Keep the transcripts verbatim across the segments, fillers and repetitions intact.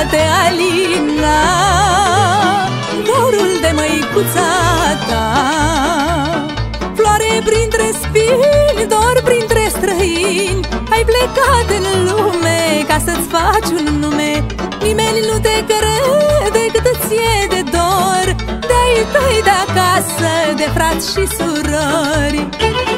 poate alina dorul de măicuța ta. Floare printre spini, dor printre străini, ai plecat în lume ca să-ți faci un nume. Nimeni nu te crede cât îți e de dor de-ai tăi de acasă, de frați și surori.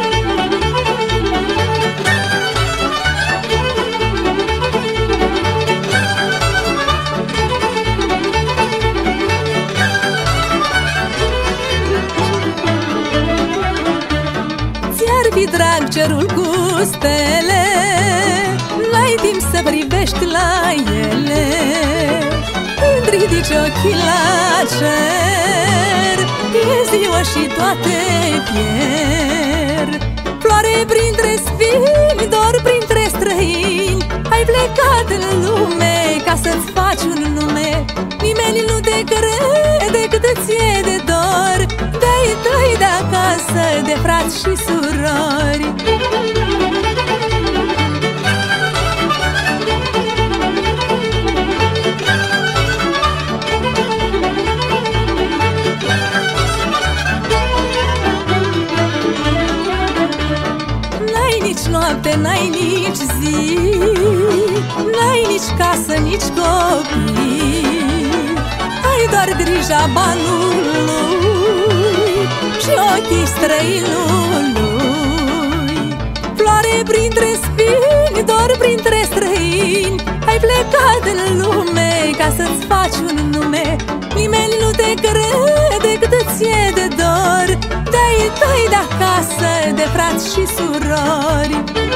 Ți-ar fi drag cerul cu stele, n-ai timp să privești la ele. Când ridici ochii la cer, e ziua și toate pierd. Floare printre spini, dor printre străini, ai plecat în lume ca să-ți faci un nume. Nimeni nu te crede cât îți e de dor de-ai tăi de acasă, de frați și surori. Nici noapte, n-ai nici zi, n-ai nici casă, nici copii, ai doar grija banului și ochii străinului. Floare printre spini, dor printre străini, ai plecat în lume ca să-ți faci un nume. Nimeni nu te crede cât îți e de dor de-ai tăi de acasă, de frați și surori.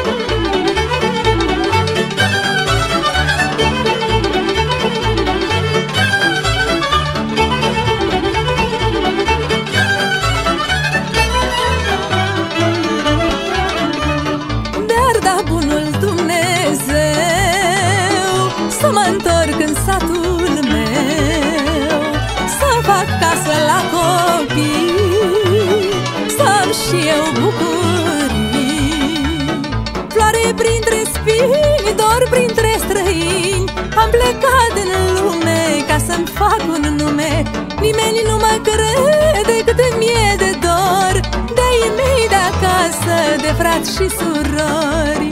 De-ar da bunul Dumnezeu să mă întorc în satul meu, să fac casă la copii, să-mi și eu bucurii. Floare printre spini, dor printre străini, am plecat în lume ca să-mi fac un nume. Nimeni nu mă crede cât îmi e de dor de-ai mei de acasă, de frați și surori.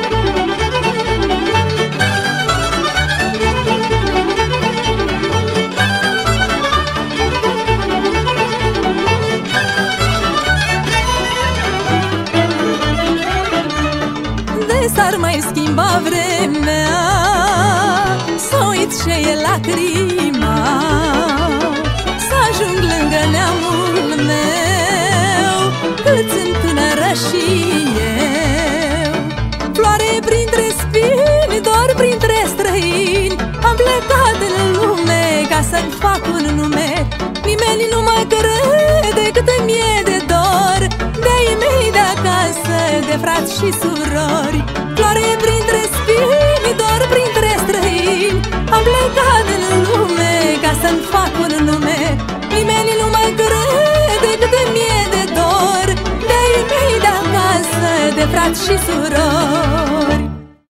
S-ar mai schimba vremea, să uit ce e lacrima, să ajung lângă neamul meu cât sunt tânără și eu. Floare printre spini, dor printre străini, am plecat în lume ca să-mi fac un nume. Nimeni nu mă crede cât îmi e de dor de-ai mei de acasă, de frați și surori. Floare printre spini, dor printre străini, am plecat în lume ca să-mi fac un nume. Nimeni nu mă crede cât îmi e de dor de-ai mei de acasă, de frați și surori.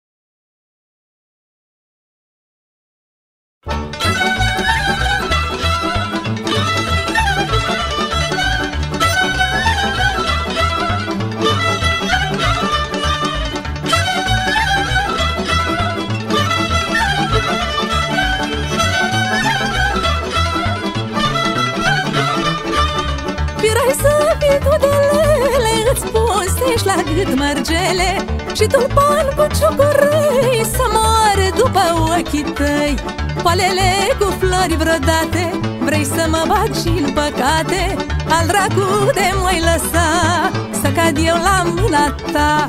La gât mărgele și tulpan cu ciucurăi, să moare după ochii tăi. Poalele cu flori brodate, vrei să mă bag și în păcate. Al dracu de m-ai lăsa să cad eu la mâna ta.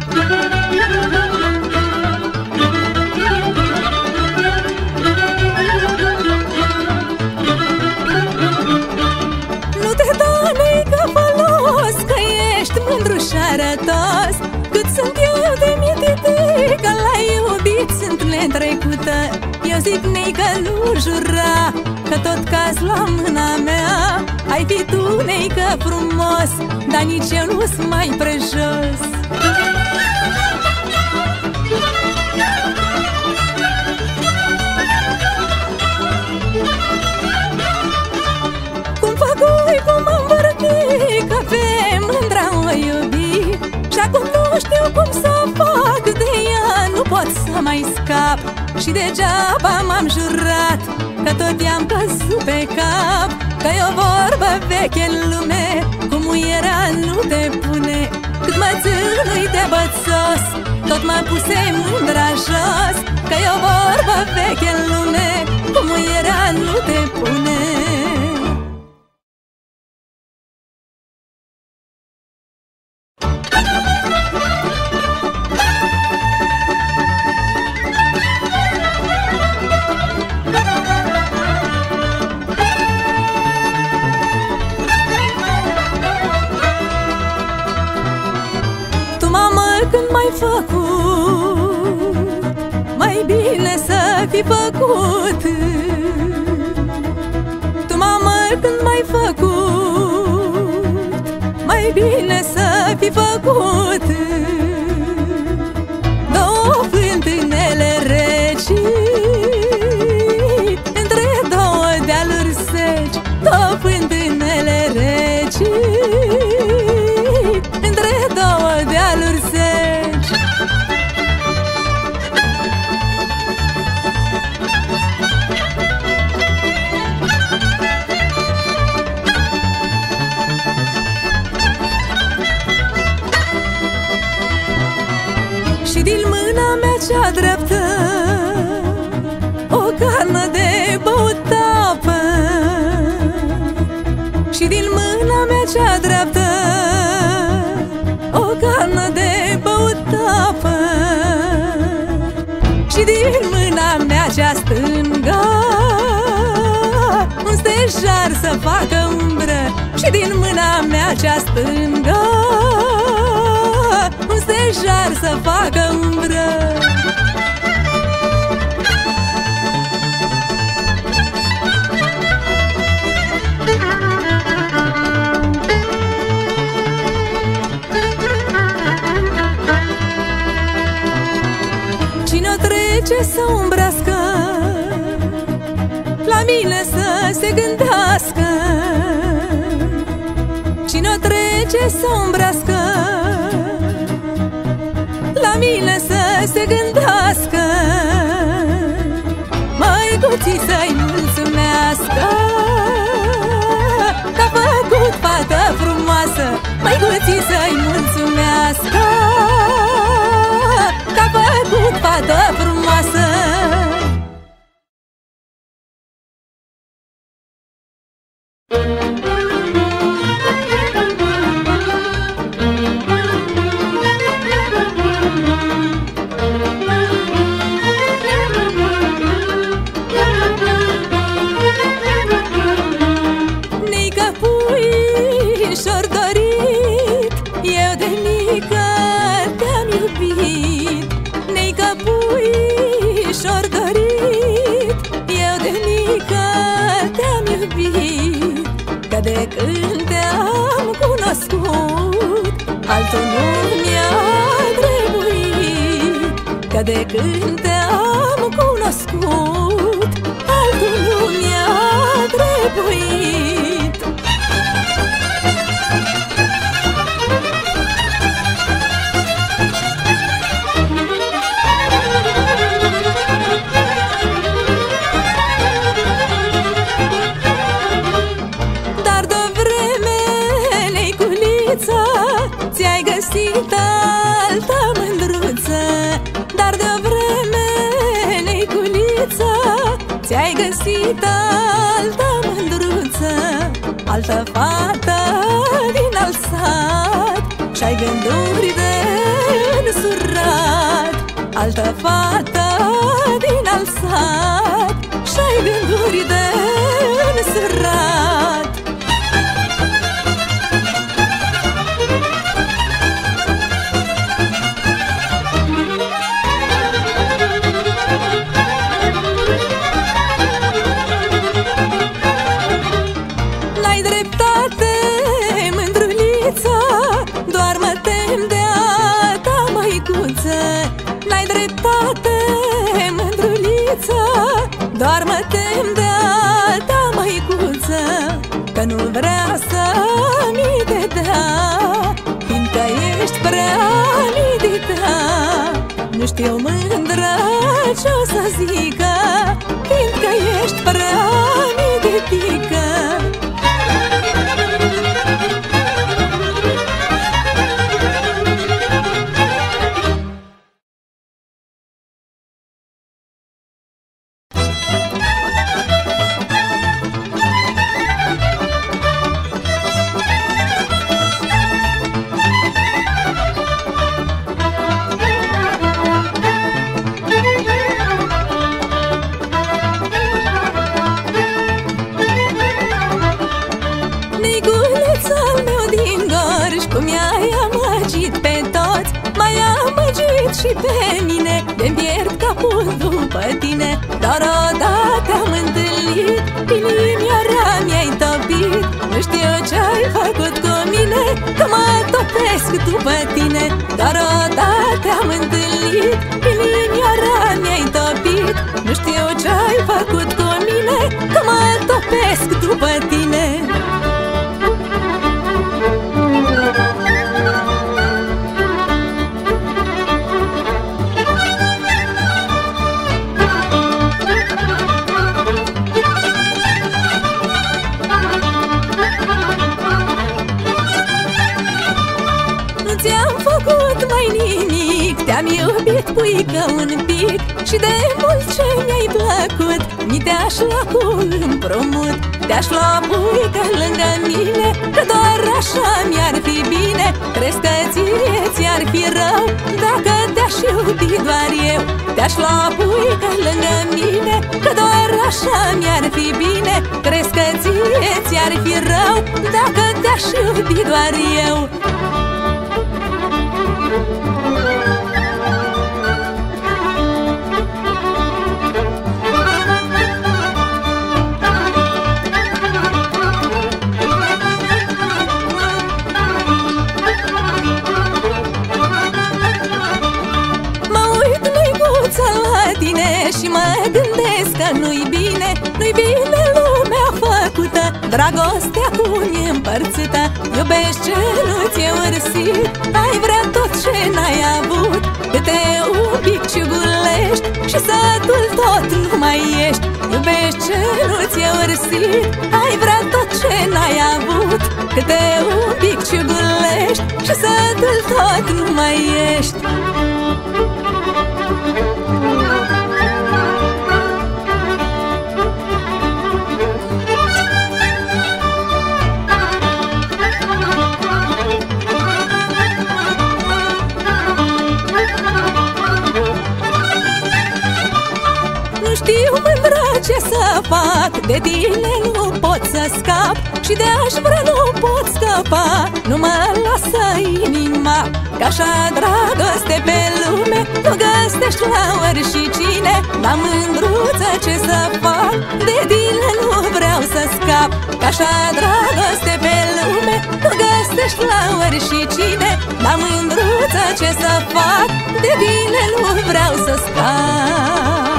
Nu te da neică folos, că ești mândru și arătos, cât sunt eu de mititică, la iubit sunt netrecută. Eu zic neică nu jura, că tot caz la mâna mea. Ai fi tu neică frumos, dar nici eu nu-s mai prejos. Și degeaba m-am jurat că tot i-am căzut pe cap, că e o vorbă veche în lume, cu muiera nu te pune. Cât mă ținui de bățos, tot mă puse mândra jos, că e o vorbă veche în lume, cu muiera nu te pune. Făcut, mai bine să fi făcut. Tu, mamă, când m-ai făcut, mai bine să fi făcut. Două fântânele reci între două dealuri seci, două fântânele reci între două dealuri seci. Și din mâna mea cea dreaptă o cană de băut apă. Și din mâna mea cea dreaptă o cană de băut apă. Și din mâna mea cea stângă un stejar să facă umbră. Și din mâna mea cea stângă un stejar să facă umbră. Cine-o trece să umbrească, la mine să se gândească. Cine-o trece să umbrească, la mine să se gândească. Măicuții să-i mulțumească că-a făcut fată frumoasă. Măicuții să-i mulțumească că-a făcut fată frumoasă. De când te-am cunoscut, altul nu mi-a trebuit. Că de când te-am cunoscut, altul nu mi-a trebuit. Ți-ai găsit altă mândruță, dar de-o vreme, Neiculiță, ți-ai găsit altă mândruță, altă fată din alt sat, și-ai gânduri de însurat. Altă fată din alt sat, și-ai gânduri de însurat. N-ai dreptate, mândruliță, doar mă tem de-a ta măicuță, că nu vrea să mi te dea, fiindcă ești prea nidita. Nu știu, mândră ce-o să zică, fiindcă ești prea mitică. Și pe mine de-mi pierd capul după tine. Dar odată am întâlnit, inimioara mi-ai topit. Nu știu ce-ai făcut cu mine, că mă topesc după tine. Dar odată am întâlnit, inimioara mi-ai topit. Nu știu ce-ai făcut cu mine, că mă topesc după tine. Te-am iubit, puică, un pic, și de mult ce mi-ai plăcut, mi te-aș lua cu împrumut. Te-aș lua, puică, lângă mine, că doar așa mi-ar fi bine. Crezi că ție ți-ar fi rău dacă te-aș iubi doar eu? Te-aș lua, puică, lângă mine, că doar așa mi-ar fi bine. Crezi că ție ți-ar fi rău dacă te-aș iubi doar eu? Și mă gândesc că nu-i bine, nu-i bine lumea făcută, dragostea cum e împărțită. Iubești ce nu ți-e ursit, ai vrea tot ce n-ai avut. Câte un pic ciugulești și sătul tot nu mai ești. Iubești ce nu ți-e ursit, ai vrea tot ce n-ai avut. Câte un pic ciugulești și sătul tot nu mai ești. Știu, mândră, ce să fac, de tine nu pot să scap, și de aș vrea nu pot scăpa, nu mă lasă inima. Că așa dragoste pe lume nu găsești la oricine. La mândruță, ce să fac, de tine nu vreau să scap. Că așa dragoste pe lume nu găsești la oricine. La mândruță, ce să fac, de tine nu vreau să scap.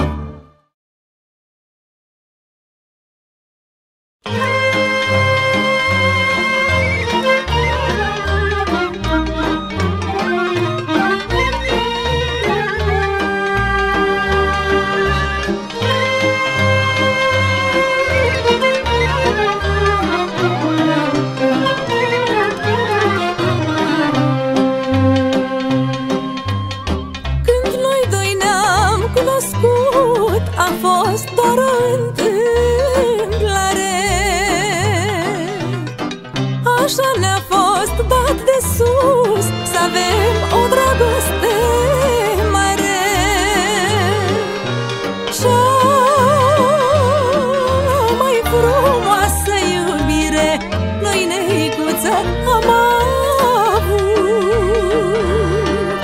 A fost doar o întâmplare, așa ne-a fost dat de sus să avem o dragoste mare. Cea mai frumoasă iubire noi, neicuță, am avut.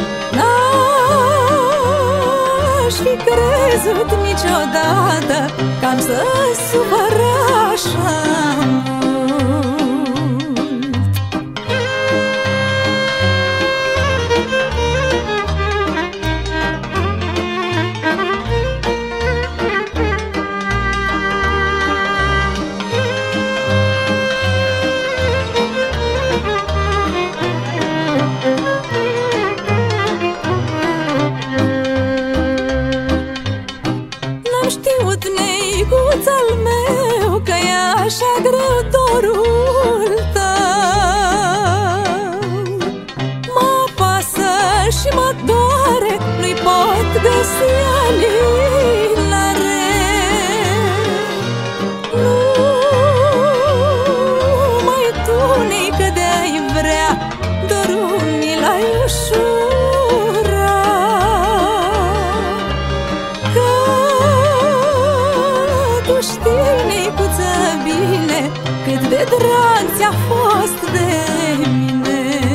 N-aș fi crezut niciodată că am să supăr așa mult. prost de mine.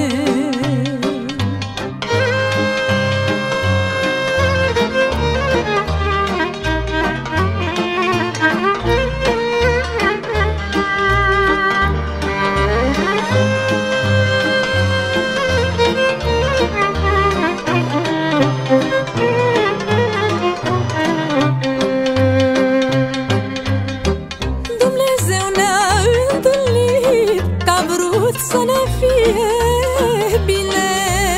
Dumnezeu ne-a întâlnit, că a vrut să ne fie bine.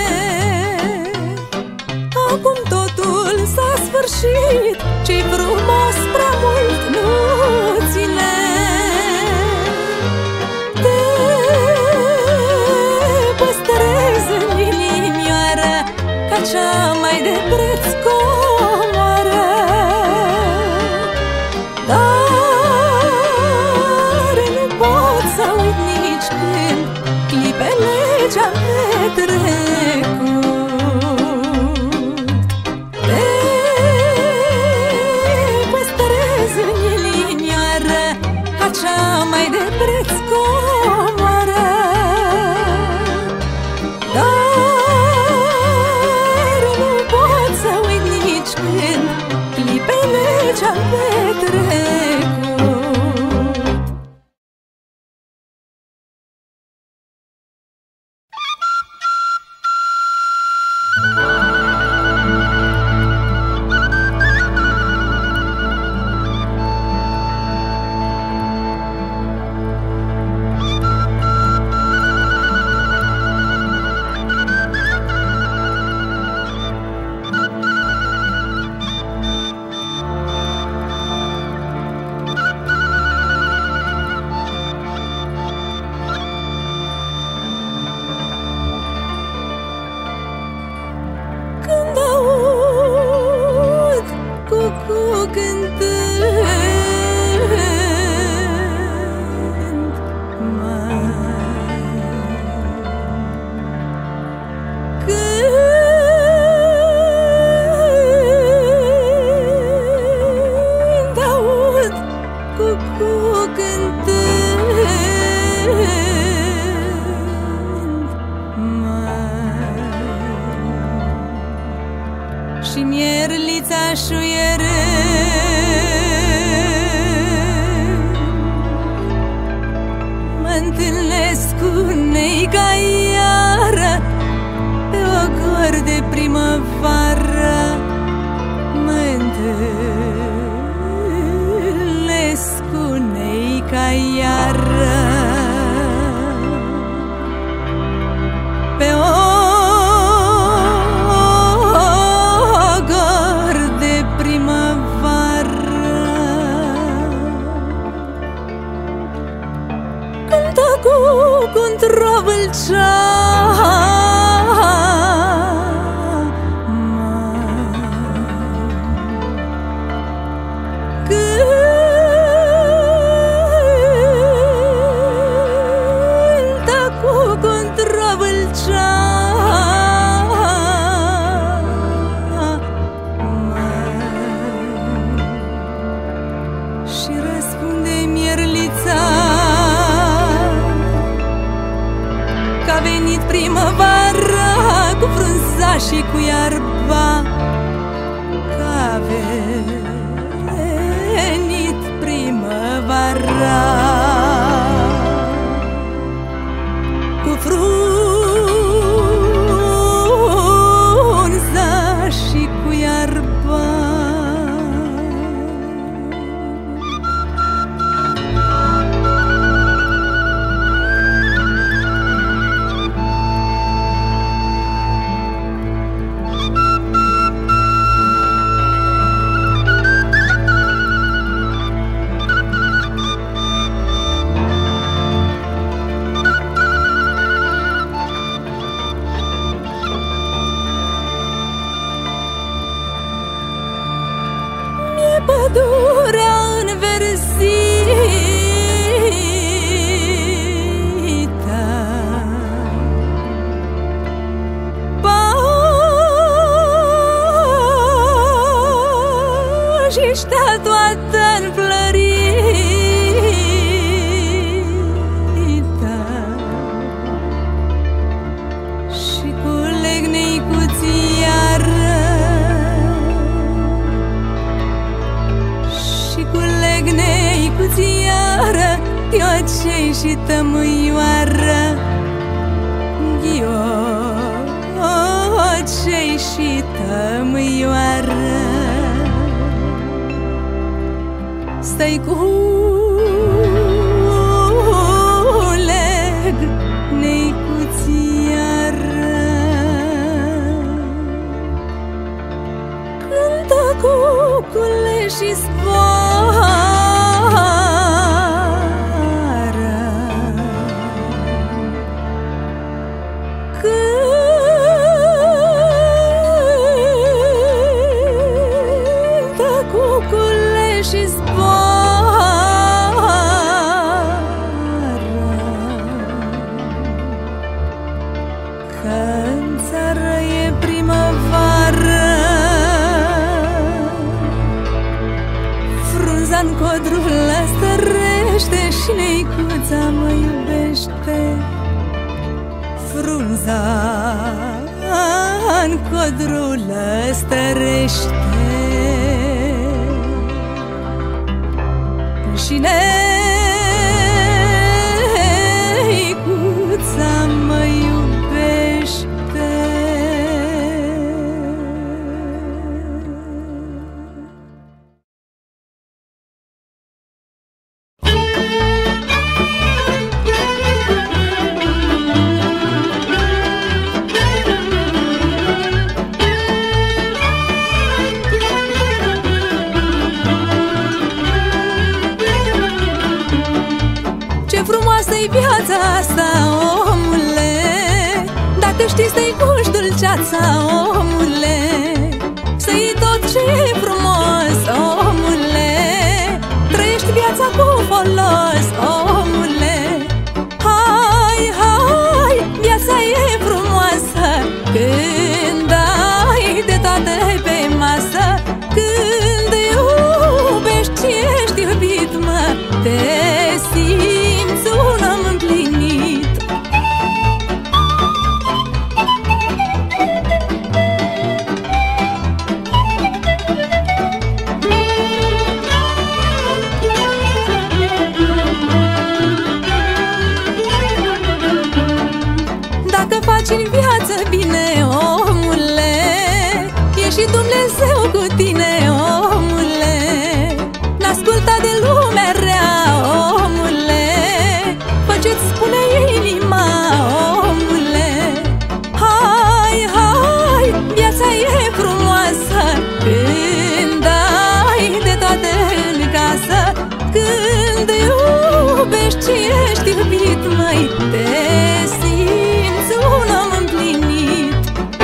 Acum totul s-a sfârșit, ce-i frumos prea mult nu ține. Te păstrez în inimioară, ca cea mai de preț comoară. Dar nu pot să uit nici când clipele ce-am petrecut. Te păstrez în inimioară, ca cea mai de preț comoară. Dar nu pot să uit nici când clipele ce-am petrecut. Când aud cucu cântând, mai când aud cucu cântând, mai și mierlița șuierând, mă întâlnesc cu neica iară pe o gor de primăvară. Mă întâlnesc cu neica iară pe o gor de primăvară. Cântă cucu într-o vâlcea, cântă cucu într-o vâlcea, și răspunde mierlița că a venit primăvara cu frunza și cu iarba, că a venit primăvara cu frunza și cu iarba. Ghiocei și tămâioară, Ghiocei și tămâioară, să-i culeg neicuțiară. Cântă cucule și zboară, cântă cucule și zboară, că-n țară e primăvară. Frunza-n codrul stărește și neicuța mă iubește. Frunza-n codrul stărește și neicuța mă iubește. Frumoasă-i viața asta, omule, dacă știi să-i guși dulceața, omule. Să iei tot ce e frumos, omule, trăiești viața cu folos, omule. Hai, hai, viața e frumoasă când ai de toate pe masă. Când iubești și ești iubit, mă, te simți un om împlinit. Dacă faci în viață bine, omule, e și Dumnezeu cu tine, omule. N-asculta de lumea rea, omule, fă ce-ți spune inima, omule. Hai, hai, viața e frumoasă când ai de toate în casă. Când iubești și ești iubit, măi, te simți un om împlinit.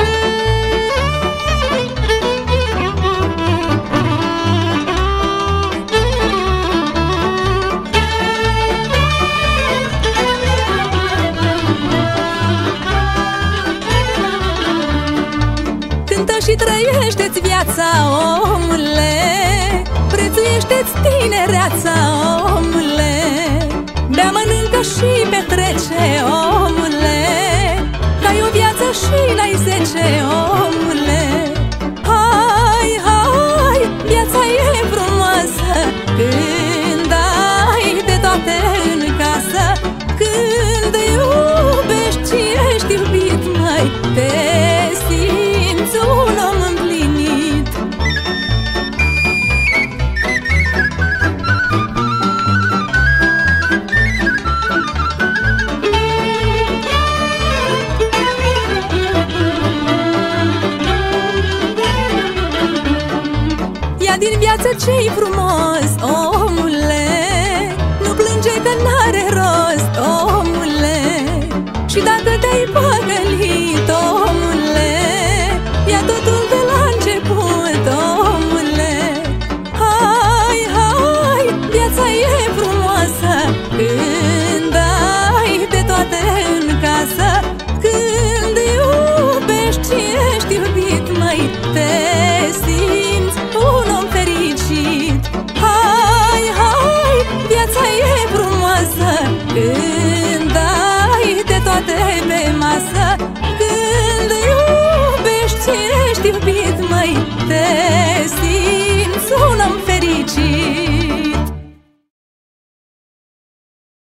Cântă și trăiește-ți viața, omule, prețuiește-ți tinereața, omule. Bea, mănâncă și petrece, omule, că ai o viață și n-ai zece, omule. Hai, hai, viața e frumoasă când ai de toate în casă. Când iubești și ești iubit, măi, te simți un om împlinit. Ia din viață ce-i frumos, omule, nu plânge că n-are rost, omule. Și dacă te-ai păcălit, omule, ia totul de la început, omule. Hai, hai, viața e frumoasă când ai de toate în casă. Când iubești și ești iubit, măi, te simți un om fericit. Hai, hai, viața e frumoasă când ai de toate pe masă. Când iubești și ești iubit, măi, te simți un om fericit.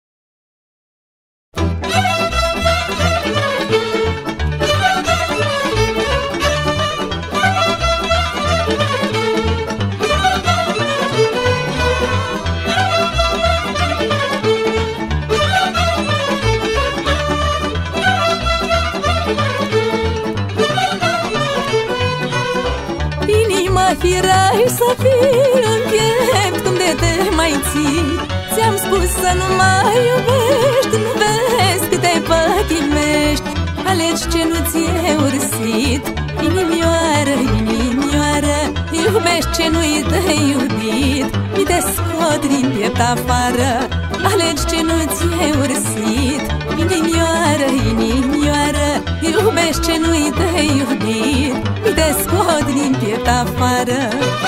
inspirai să fii în piept cum de te mai ții. Ți-am spus să nu mai iubești, nu vezi cât te pătimești. Alegi ce nu ți-e ursit, inimioară, inimioară. Iubești ce nu-i de iubit, mi te scot din piept afară. Alegi ce nu ți-e ursit, inimioară, inimioară. Iubești ce nu-i de iubit, mi te scot din piept afară.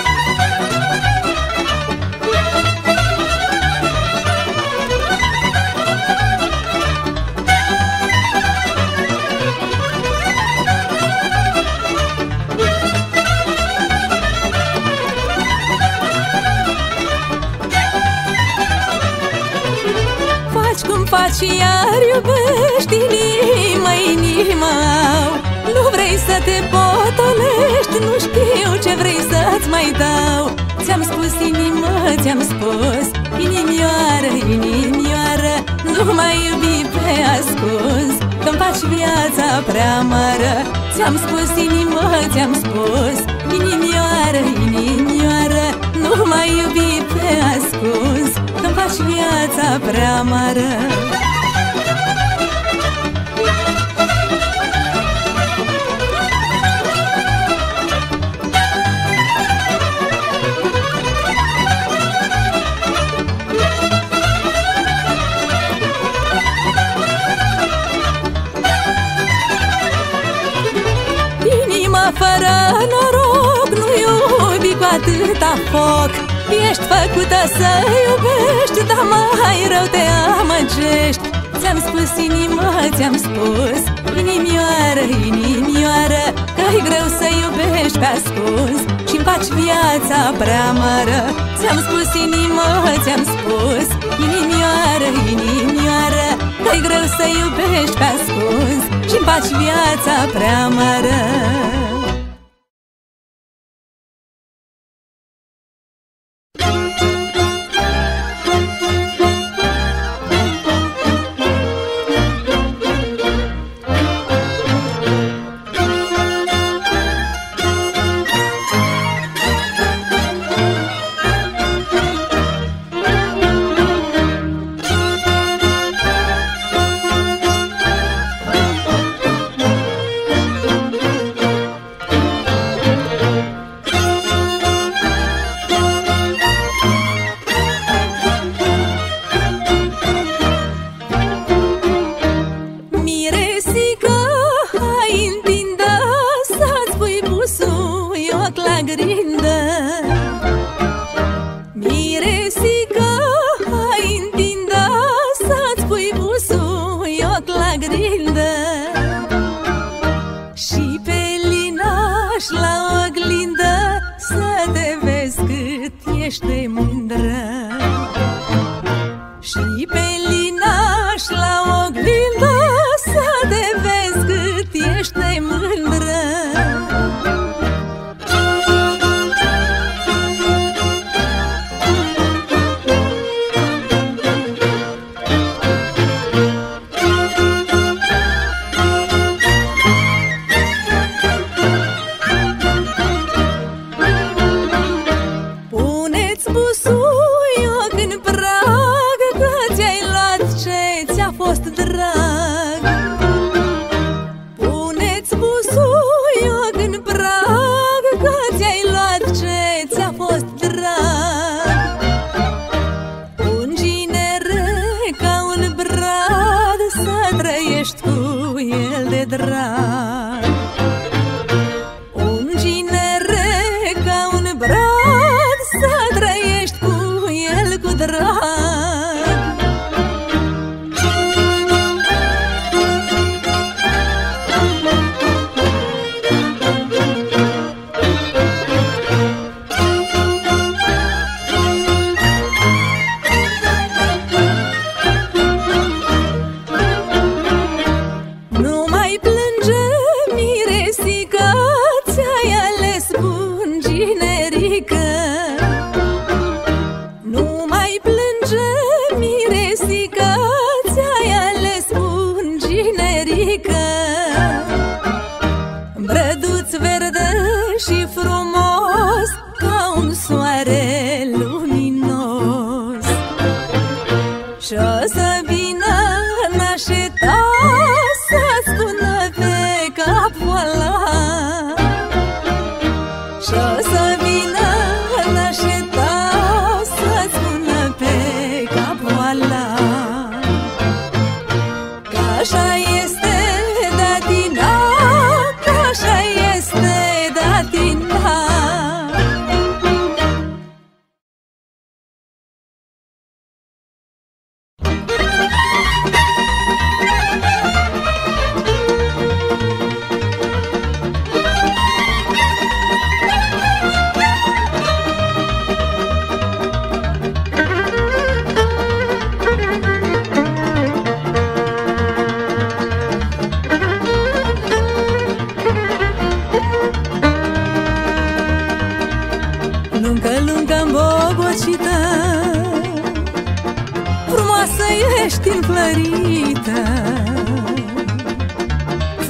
Faci iar iubești, inima, inima. Nu vrei să te potolești, nu știu ce vrei să-ți mai dau. Ți-am spus inimă, ți-am spus, inimioară, inimioară. Nu mai iubi pe ascuns, că-mi faci viața prea amară. Ți-am spus inimă, ți-am spus, inimioară, inimioară. Nu mai iubi pe ascuns, că-mi faci viața prea amară. Fără noroc, nu iubi cu atâta foc. Ești făcută să iubești, dar mai rău te amăgești. Ți-am spus inimă, ți-am spus, inimioară, inimioară. Că-i greu să iubești pe ascuns și-mi faci viața prea amară. Ți-am spus inimă, ți-am spus, inimioară, inimioară. Că-i greu să iubești pe ascuns și-mi faci viața prea amară.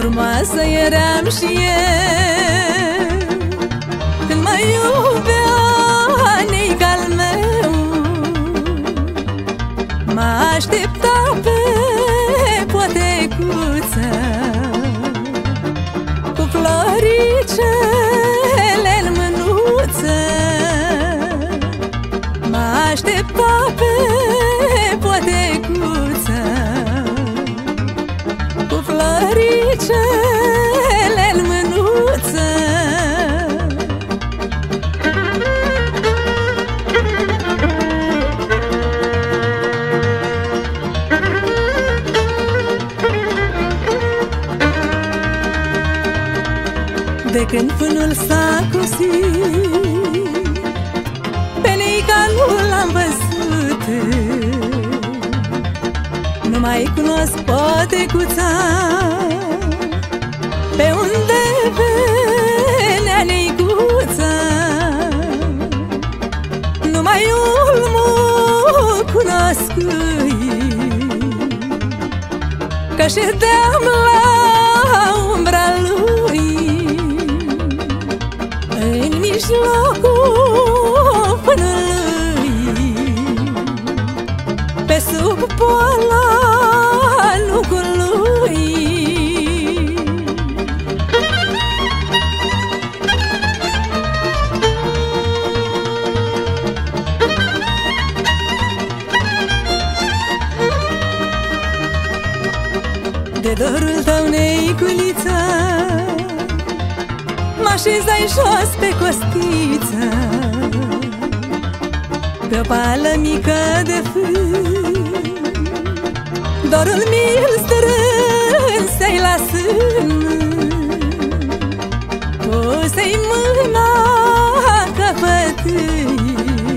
frumoasă eram și eu când mă iubea neic-al meu. Mă aștepta pe potecuță cu floricele în mânuță. Mă aștepta pe potecuță cu floricele în mânuță. De când fânul s-a cosit, pe neica nu l-am văzut. Nu mai cunosc potecuța pe unde venea neicuța. Numai ulmul cunosc, că ședeam la umbra lui în mijlocul fânului, pe sub poala nucului. De dorul tău, neiculiță, m-așezai jos pe costiță, pe o pală mică de fân. Dorul mi-l strânsei la sân, puse-i mâna căpătâi,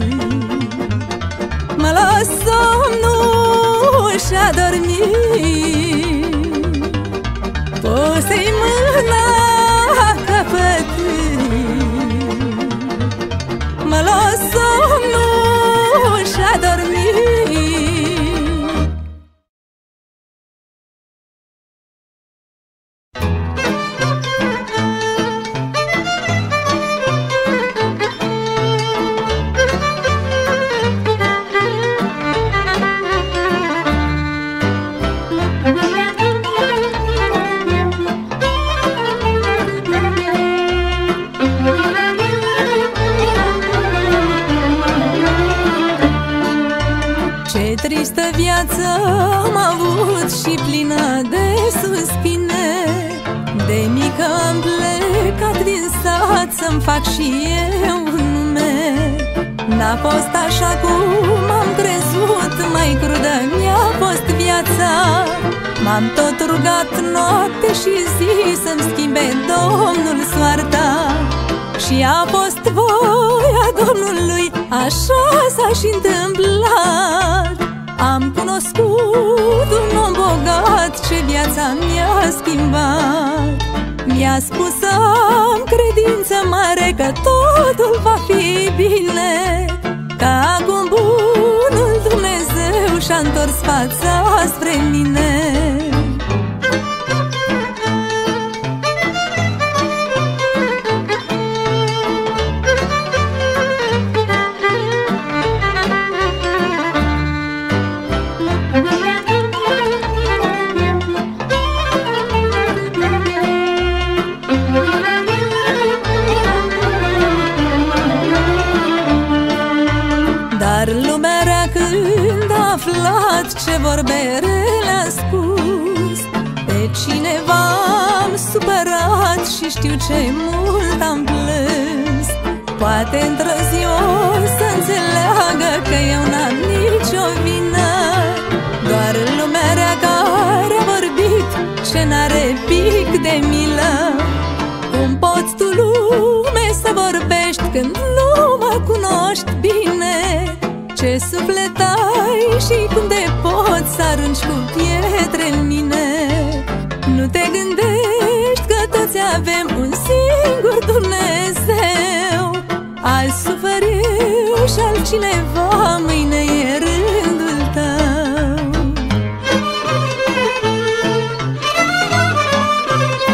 mă las somnul și-a dormit. Puse-i mâna căpătâi, mă las somnul și-a dormit. Tristă viață am avut și plină de suspine. De mică am plecat din sat să-mi fac și eu un nume. N-a fost așa cum am crezut, mai crudă mi-a fost viața. M-am tot rugat noapte și zi să-mi schimbe Domnul soarta. Și a fost voia Domnului, așa s-a și întâmplat. Am cunoscut un om bogat ce viața mi-a schimbat. Mi-a spus să am credință mare că totul va fi bine, că acum bunul Dumnezeu și-a întors fața spre mine. Dar lumea rea când a aflat ce vorbe rele a spus, pe cineva am supărat și știu ce mult am plâns. Poate într-o zi o să înțeleagă că eu n-am nicio vină, doar lumea rea care a vorbit ce n-are pic de milă. Cum poți tu, lume, să vorbești când nu mă cunoști bine? Ce suflet ai și cum de poți să arunci cu pietre în mine? Nu te gândești că toți avem un singur Dumnezeu. Azi sufăr eu și altcineva, mâine e rândul tău.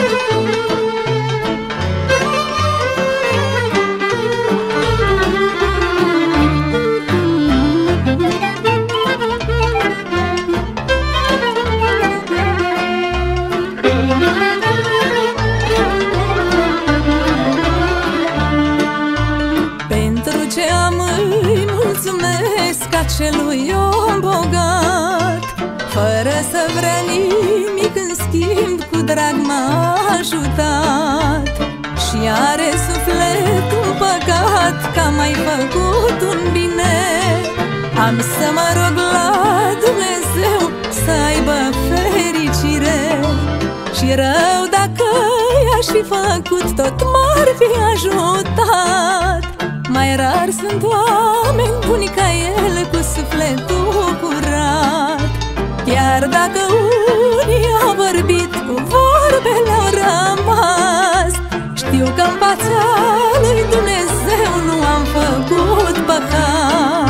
Pentru ce am îi mulțumesc acelui om bogat, fără să vrea nimic în schimb, cu drag m-a ajutat. Și are sufletul păcat că am mai făcut un bine. Am să mă rog la Dumnezeu să aibă fericire. Și rău dacă i-aș fi făcut, tot m-ar fi ajutat. Mai rar sunt oameni buni ca el, cu sufletul curat. Chiar dacă unii au vorbit, cu vorbele au rămas, știu că în fața lui Dumnezeu nu am făcut păcat.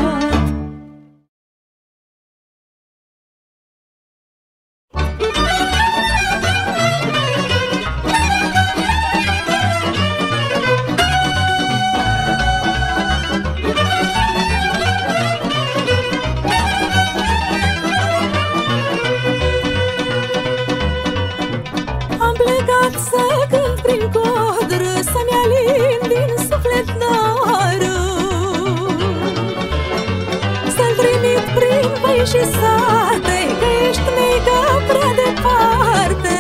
Să cânt prin codră, să-mi alin din suflet dorul, să-l trimit prin văi și sate, că ești mică prea departe.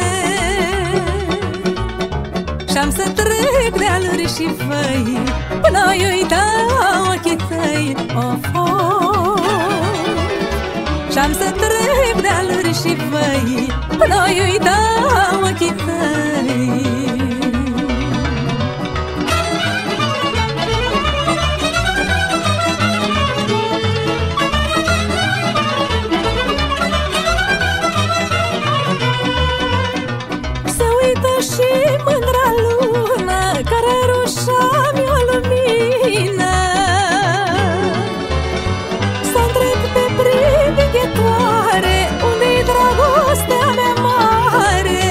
Și-am să trec de aluri și făi, până-i uita ochii tăi, of, of. Și-am să trec de aluri și făi, până-i uita ochii tăi. Se uită și mândra lună, care rușa-mi o lumină. Să întreb pe privighetoare, unde-i dragostea mea mare?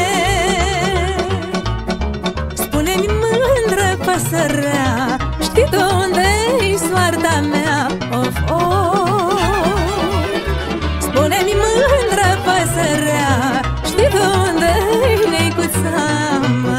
Spune-mi, mândră păsărea, știi de unde-i soarta mea? Of, of. Spune-mi, mândră păsărea, știi de unde-i neicuța mea?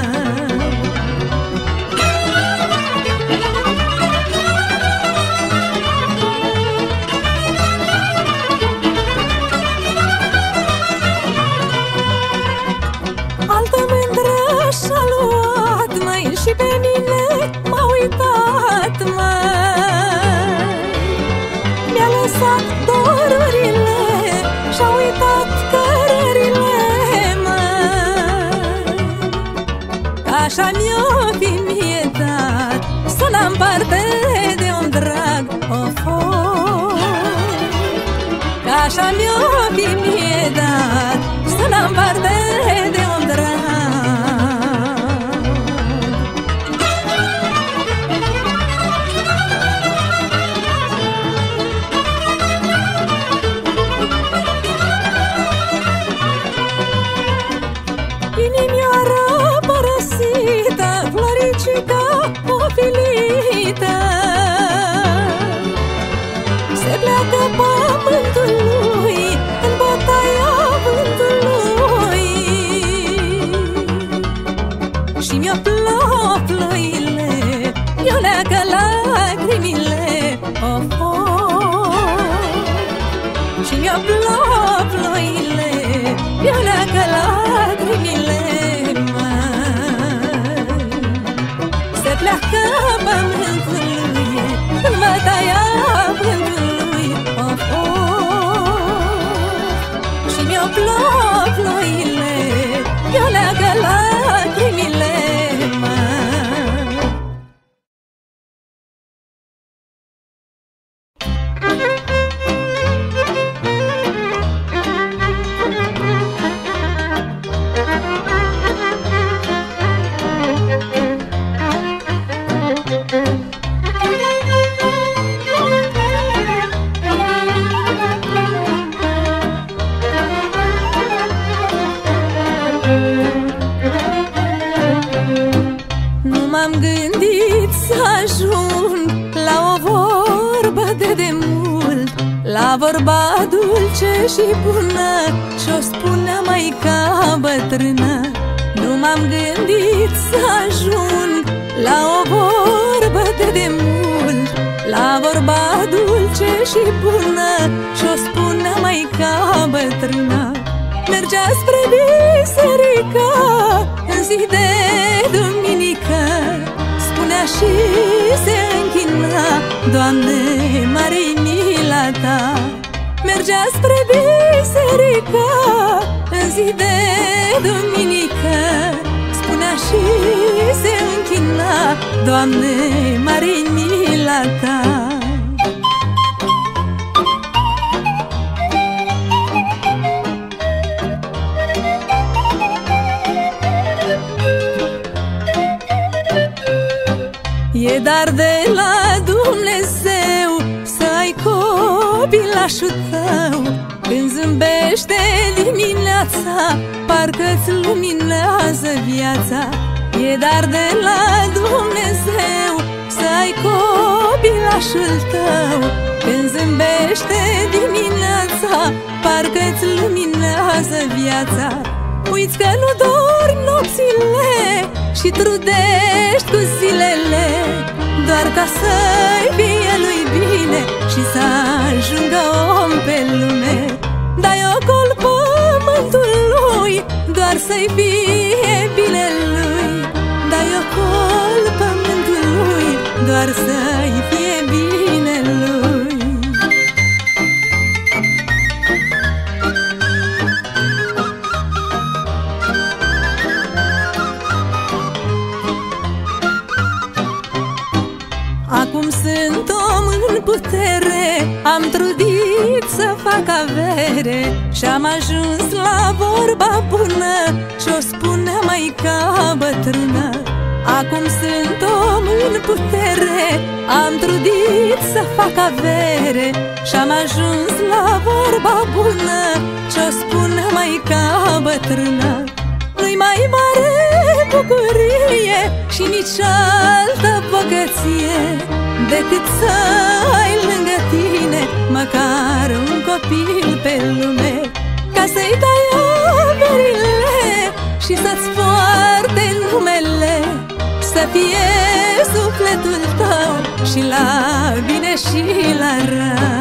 Altă mândră și-a luat, măi, și pe mine m-a uitat, măi. Mi-a lăsat dorurile și-a uitat cărările, măi. Așa mi-o fi mie dat, să n-am parte de un drag, of, of. Așa mi-o fi mie dat, să n-am parte de un drag. Inimioară părăsită, floricică ofilită, se pleacă pământul lui în bătaia vântului. Și mi-o plouă ploile, eu leacă lacrimile, of, of. Și mi-o plouă ploile, eu leacă lacrimile, măi. Se pleacă pământul lui în bătaia vântului, of, of. Și mi-o plouă ploile, eu leacă lacrimile, măi. M-am gândit să ajung la o vorbă de demult, la vorba dulce și bună ce-o spunea maica bătrână. Nu m-am gândit să ajung la o vorbă de demult, la vorba dulce și bună ce-o spunea maica bătrână. Mergea spre biserică în zi de duminică, spunea și se închina: Doamne, mare-i mila Ta. Mergea spre biserică în zi de duminică, spunea și se închina: Doamne, mare-i mila Ta. E dar de la Dumnezeu să ai copilașul tău. Când zâmbește dimineața, parcă-ți luminează viața. E dar de la Dumnezeu să ai copilașul tău. Când zâmbește dimineața, parcă-ți luminează viața. Uiți că nu dormi nopțile și trudești cu zilele, doar ca să-i fie lui bine și să ajungă om pe lume. Dai ocol pământului, doar să-i fie bine lui. Dai ocol pământului, doar să-i fie bine lui. Acum sunt om în putere, am trudit să fac avere și-am ajuns la vorba bună ce-o spunea maica bătrână. Acum sunt om în putere, am trudit să fac avere și-am ajuns la vorba bună ce-o spunea maica bătrână. Nu-i mai mare bucurie și nici altă bogăție decât să ai lângă tine măcar un copil pe lume, ca să-i dai averile și să-ți poarte numele, să fie sufletul tău și la bine și la rău.